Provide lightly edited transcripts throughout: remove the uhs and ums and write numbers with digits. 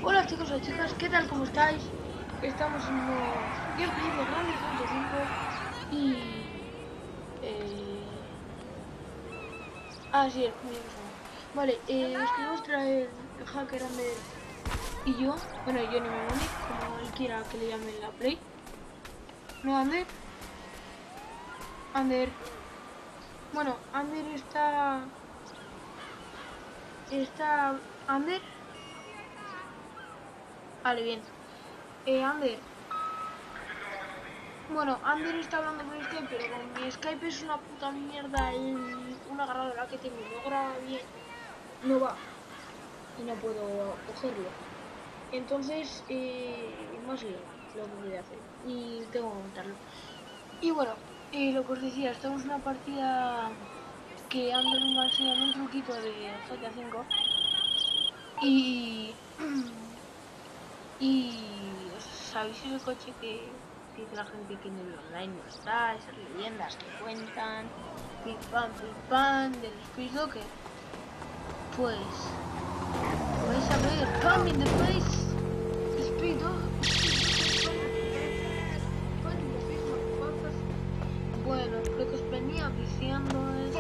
Hola chicos y chicas, ¿qué tal? ¿Cómo estáis? Estamos en un nuevo gameplay de Rally 105 y... sí, el primer persona. Vale, os queremos traer el hacker Ander y yo, bueno, Johnny Mnemonic, como él quiera que le llamen la play. No, Ander. Bueno, Ander está... Ander. Vale, bien. Ander. Bueno, Ander está hablando por Skype, pero como mi Skype es una puta mierda, una agarradora que tengo no graba bien, no va y no puedo cogerlo. Entonces, más lío lo que voy a hacer y tengo que montarlo. Y bueno, lo que os decía, estamos en una partida que Ander me va a enseñar un truquito de GTA 5 y... y ¿sabéis el coche que dice la gente que en el online no está? Esas leyendas que cuentan, pim pam, del Space Docker. Pues vais a ver Pam in the Face, Space Docker. Bueno, lo que os venía diciendo es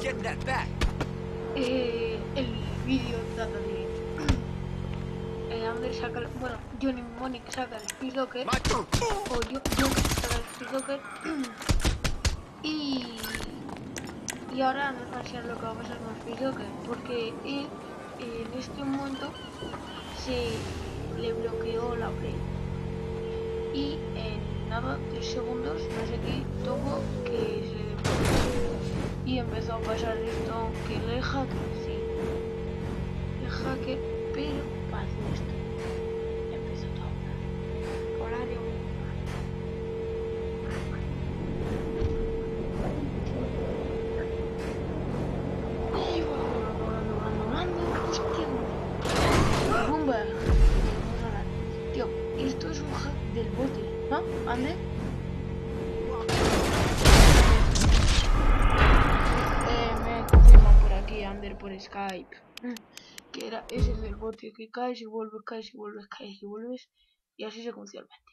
el vídeo trata de Ander saca, bueno, Johnny Mnemonic saca el Space Docker, o yo saca el Space Docker, y ahora nos va a enseñar lo que va a pasar con Space Docker, porque él en este momento se le bloqueó la Play, y en nada, 3 segundos, no sé qué, toco que se desbloqueó, y empezó a pasar esto, que el hacker, sí, el hacker, pero para hacer esto. Tío, esto es un hack del bote, ¿no? ¿Ande? Me confirman por aquí, Ander, por Skype. Que es el del bote, que caes y vuelves, caes y vuelves, caes y vuelves. Y así se secuencialmente.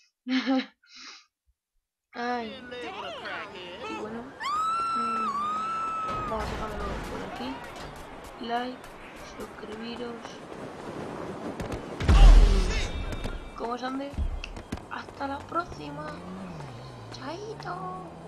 Ay. Y bueno, vamos dejándolo por aquí. Like, suscribiros. ¿Cómo es, Ander? Hasta la próxima. Chaito.